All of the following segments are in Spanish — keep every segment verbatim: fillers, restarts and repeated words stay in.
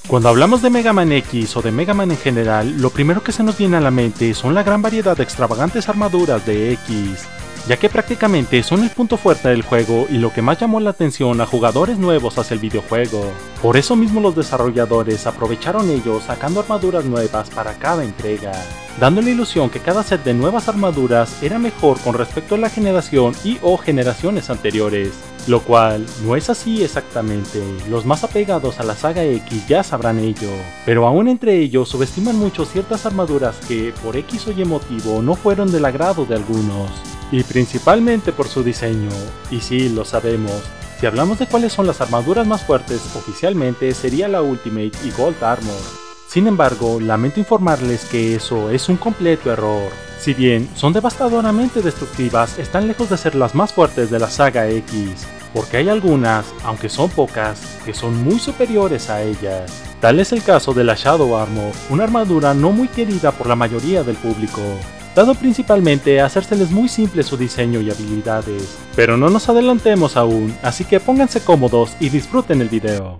Cuando hablamos de Mega Man X o de Mega Man en general, lo primero que se nos viene a la mente son la gran variedad de extravagantes armaduras de X, ya que prácticamente son el punto fuerte del juego y lo que más llamó la atención a jugadores nuevos hacia el videojuego. Por eso mismo los desarrolladores aprovecharon ellos sacando armaduras nuevas para cada entrega, dando la ilusión que cada set de nuevas armaduras era mejor con respecto a la generación y o generaciones anteriores, lo cual no es así exactamente. Los más apegados a la saga X ya sabrán ello, pero aún entre ellos subestiman mucho ciertas armaduras que por X o Y motivo no fueron del agrado de algunos, y principalmente por su diseño. Y sí, lo sabemos, si hablamos de cuáles son las armaduras más fuertes, oficialmente sería la Ultimate y Gold Armor. Sin embargo, lamento informarles que eso es un completo error. Si bien son devastadoramente destructivas, están lejos de ser las más fuertes de la saga X, porque hay algunas, aunque son pocas, que son muy superiores a ellas. Tal es el caso de la Shadow Armor, una armadura no muy querida por la mayoría del público, dado principalmente a hacérseles muy simple su diseño y habilidades. Pero no nos adelantemos aún, así que pónganse cómodos y disfruten el video.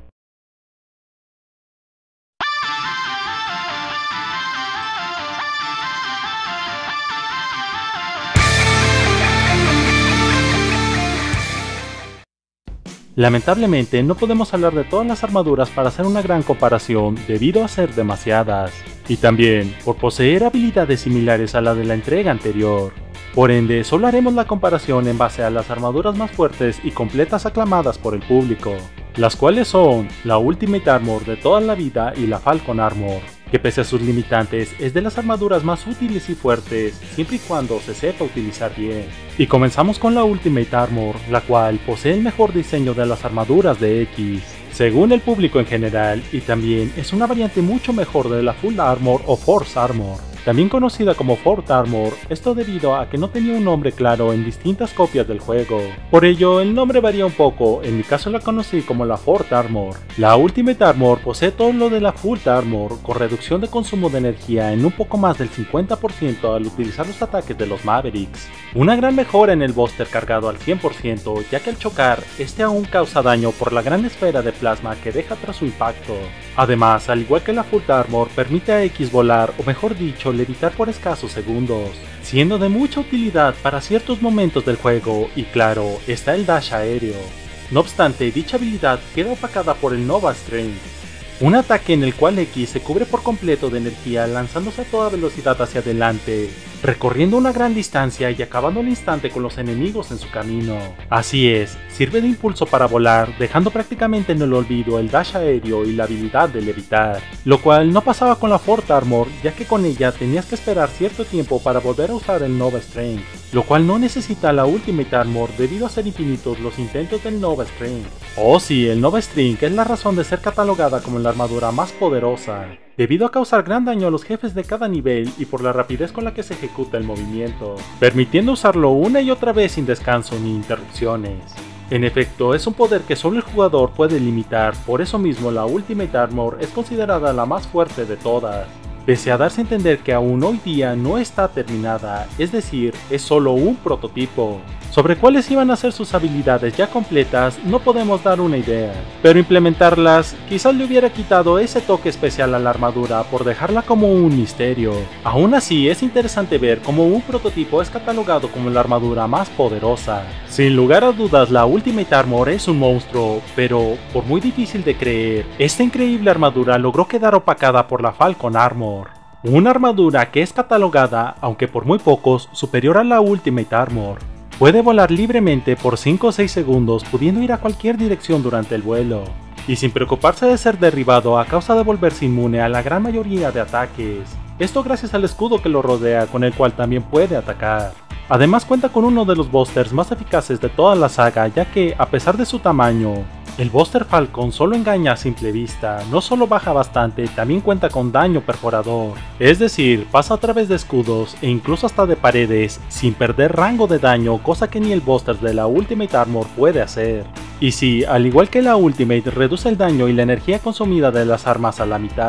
Lamentablemente no podemos hablar de todas las armaduras para hacer una gran comparación debido a ser demasiadas, y también por poseer habilidades similares a la de la entrega anterior. Por ende, solo haremos la comparación en base a las armaduras más fuertes y completas aclamadas por el público, las cuales son la Ultimate Armor de toda la vida y la Falcon Armor, que pese a sus limitantes es de las armaduras más útiles y fuertes siempre y cuando se sepa utilizar bien. Y comenzamos con la Ultimate Armor, la cual posee el mejor diseño de las armaduras de X, según el público en general, y también es una variante mucho mejor de la Full Armor o Force Armor, también conocida como Fort Armor, esto debido a que no tenía un nombre claro en distintas copias del juego. Por ello, el nombre varía un poco, en mi caso la conocí como la Fort Armor. La Ultimate Armor posee todo lo de la Full Armor, con reducción de consumo de energía en un poco más del cincuenta por ciento al utilizar los ataques de los Mavericks. Una gran mejora en el Buster cargado al cien por ciento, ya que al chocar, este aún causa daño por la gran esfera de plasma que deja tras su impacto. Además, al igual que la Full Armor, permite a X volar, o mejor dicho, levitar por escasos segundos, siendo de mucha utilidad para ciertos momentos del juego, y claro, está el dash aéreo. No obstante, dicha habilidad queda opacada por el Nova Strength, un ataque en el cual X se cubre por completo de energía lanzándose a toda velocidad hacia adelante, recorriendo una gran distancia y acabando al instante con los enemigos en su camino. Así es, sirve de impulso para volar, dejando prácticamente en el olvido el dash aéreo y la habilidad de levitar, lo cual no pasaba con la Fort Armor, ya que con ella tenías que esperar cierto tiempo para volver a usar el Nova Strength, lo cual no necesita la Ultimate Armor debido a ser infinitos los intentos del Nova Strength. Oh sí, el Nova Strength es la razón de ser catalogada como la armadura más poderosa, debido a causar gran daño a los jefes de cada nivel y por la rapidez con la que se ejecuta el movimiento, permitiendo usarlo una y otra vez sin descanso ni interrupciones. En efecto, es un poder que solo el jugador puede limitar, por eso mismo la Ultimate Armor es considerada la más fuerte de todas, pese a darse a entender que aún hoy día no está terminada, es decir, es solo un prototipo. Sobre cuáles iban a ser sus habilidades ya completas no podemos dar una idea, pero implementarlas quizás le hubiera quitado ese toque especial a la armadura por dejarla como un misterio. Aún así es interesante ver cómo un prototipo es catalogado como la armadura más poderosa. Sin lugar a dudas la Ultimate Armor es un monstruo, pero por muy difícil de creer, esta increíble armadura logró quedar opacada por la Falcon Armor. Una armadura que es catalogada, aunque por muy pocos, superior a la Ultimate Armor. Puede volar libremente por cinco o seis segundos pudiendo ir a cualquier dirección durante el vuelo, y sin preocuparse de ser derribado a causa de volverse inmune a la gran mayoría de ataques. Esto gracias al escudo que lo rodea con el cual también puede atacar. Además cuenta con uno de los busters más eficaces de toda la saga, ya que a pesar de su tamaño, el Buster Falcon solo engaña a simple vista, no solo baja bastante, también cuenta con daño perforador, es decir, pasa a través de escudos e incluso hasta de paredes, sin perder rango de daño, cosa que ni el Buster de la Ultimate Armor puede hacer. Y sí, al igual que la Ultimate reduce el daño y la energía consumida de las armas a la mitad,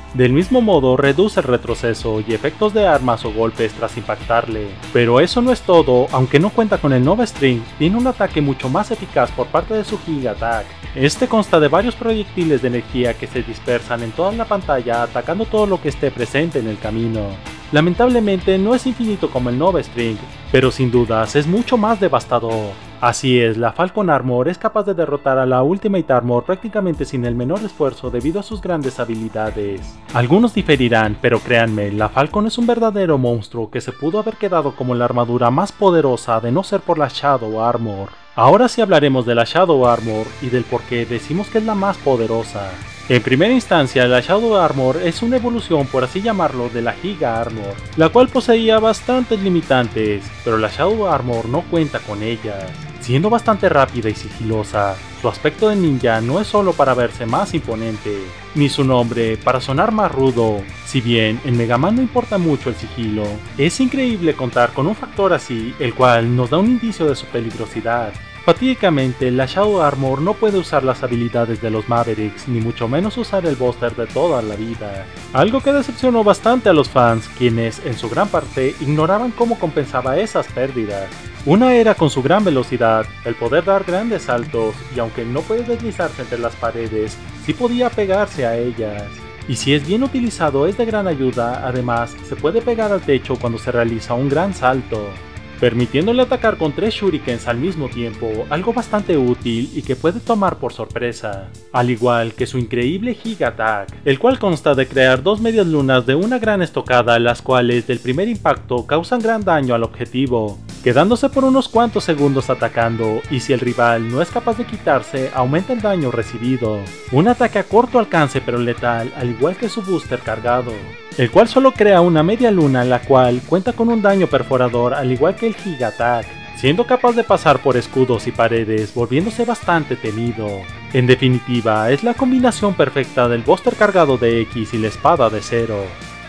Del mismo modo reduce el retroceso y efectos de armas o golpes tras impactarle. Pero eso no es todo, aunque no cuenta con el Nova String, tiene un ataque mucho más eficaz por parte de su Giga Attack. Este consta de varios proyectiles de energía que se dispersan en toda la pantalla atacando todo lo que esté presente en el camino. Lamentablemente no es infinito como el Nova String, pero sin dudas es mucho más devastador. Así es, la Falcon Armor es capaz de derrotar a la Ultimate Armor prácticamente sin el menor esfuerzo debido a sus grandes habilidades. Algunos diferirán, pero créanme, la Falcon es un verdadero monstruo que se pudo haber quedado como la armadura más poderosa de no ser por la Shadow Armor. Ahora sí hablaremos de la Shadow Armor y del por qué decimos que es la más poderosa. En primera instancia, la Shadow Armor es una evolución, por así llamarlo, de la Giga Armor, la cual poseía bastantes limitantes, pero la Shadow Armor no cuenta con ellas. Siendo bastante rápida y sigilosa, su aspecto de ninja no es solo para verse más imponente, ni su nombre para sonar más rudo. Si bien en Mega Man no importa mucho el sigilo, es increíble contar con un factor así, el cual nos da un indicio de su peligrosidad. Fatídicamente, la Shadow Armor no puede usar las habilidades de los Mavericks, ni mucho menos usar el Buster de toda la vida. Algo que decepcionó bastante a los fans, quienes en su gran parte ignoraban cómo compensaba esas pérdidas. Una era con su gran velocidad, el poder dar grandes saltos, y aunque no puede deslizarse entre las paredes, sí podía pegarse a ellas. Y si es bien utilizado es de gran ayuda, además se puede pegar al techo cuando se realiza un gran salto, permitiéndole atacar con tres shurikens al mismo tiempo, algo bastante útil y que puede tomar por sorpresa, al igual que su increíble Giga Attack, el cual consta de crear dos medias lunas de una gran estocada, las cuales del primer impacto causan gran daño al objetivo, quedándose por unos cuantos segundos atacando, y si el rival no es capaz de quitarse, aumenta el daño recibido. Un ataque a corto alcance pero letal, al igual que su booster cargado, el cual solo crea una media luna, la cual cuenta con un daño perforador al igual que el Giga Attack, siendo capaz de pasar por escudos y paredes, volviéndose bastante temido. En definitiva, es la combinación perfecta del booster cargado de X y la espada de Zero.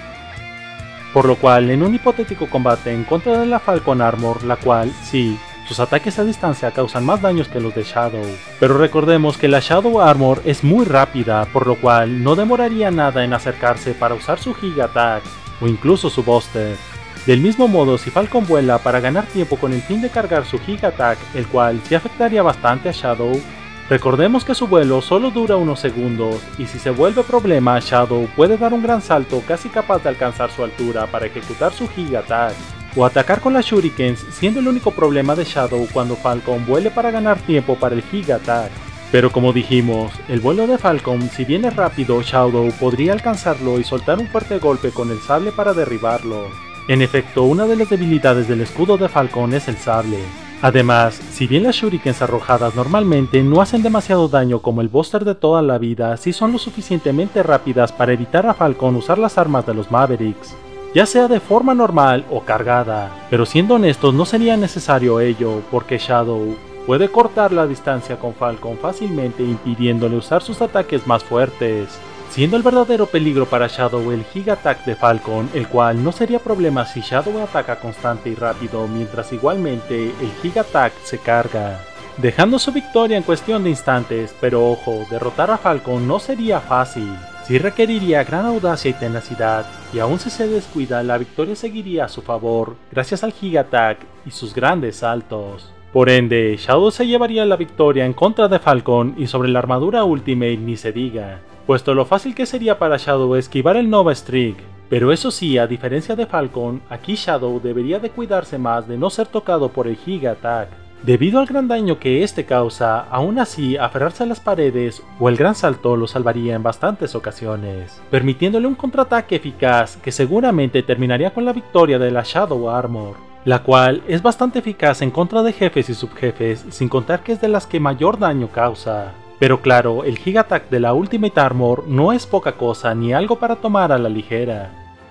Por lo cual, en un hipotético combate en contra de la Falcon Armor, la cual, sí, sus ataques a distancia causan más daños que los de Shadow, pero recordemos que la Shadow Armor es muy rápida, por lo cual no demoraría nada en acercarse para usar su Giga Attack, o incluso su Buster. Del mismo modo, si Falcon vuela para ganar tiempo con el fin de cargar su Giga Attack, el cual sí afectaría bastante a Shadow, recordemos que su vuelo solo dura unos segundos, y si se vuelve problema, Shadow puede dar un gran salto casi capaz de alcanzar su altura para ejecutar su Giga Attack, o atacar con las shurikens, siendo el único problema de Shadow cuando Falcon vuele para ganar tiempo para el Giga Attack. Pero como dijimos, el vuelo de Falcon, si bien es rápido, Shadow podría alcanzarlo y soltar un fuerte golpe con el sable para derribarlo. En efecto, una de las debilidades del escudo de Falcon es el sable. Además, si bien las shurikens arrojadas normalmente no hacen demasiado daño como el Buster de toda la vida, sí son lo suficientemente rápidas para evitar a Falcon usar las armas de los Mavericks, ya sea de forma normal o cargada, pero siendo honestos no sería necesario ello, porque Shadow puede cortar la distancia con Falcon fácilmente impidiéndole usar sus ataques más fuertes, siendo el verdadero peligro para Shadow el Giga Attack de Falcon, el cual no sería problema si Shadow ataca constante y rápido, mientras igualmente el Giga Attack se carga, dejando su victoria en cuestión de instantes. Pero ojo, derrotar a Falcon no sería fácil, sí requeriría gran audacia y tenacidad, y aún si se descuida la victoria seguiría a su favor, gracias al Giga Attack y sus grandes saltos. Por ende, Shadow se llevaría la victoria en contra de Falcon, y sobre la armadura Ultimate ni se diga, puesto lo fácil que sería para Shadow esquivar el Nova Streak. Pero eso sí, a diferencia de Falcon, aquí Shadow debería de cuidarse más de no ser tocado por el Giga Attack, debido al gran daño que este causa. Aún así, aferrarse a las paredes o el gran salto lo salvaría en bastantes ocasiones, permitiéndole un contraataque eficaz que seguramente terminaría con la victoria de la Shadow Armor, la cual es bastante eficaz en contra de jefes y subjefes, sin contar que es de las que mayor daño causa. Pero claro, el Giga Attack de la Ultimate Armor no es poca cosa ni algo para tomar a la ligera.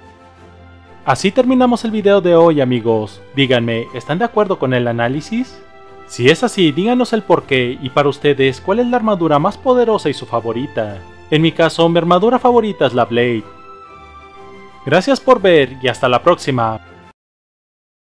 Así terminamos el video de hoy, amigos. Díganme, ¿están de acuerdo con el análisis? Si es así, díganos el porqué, y para ustedes, ¿cuál es la armadura más poderosa y su favorita? En mi caso, mi armadura favorita es la Blade. Gracias por ver y hasta la próxima.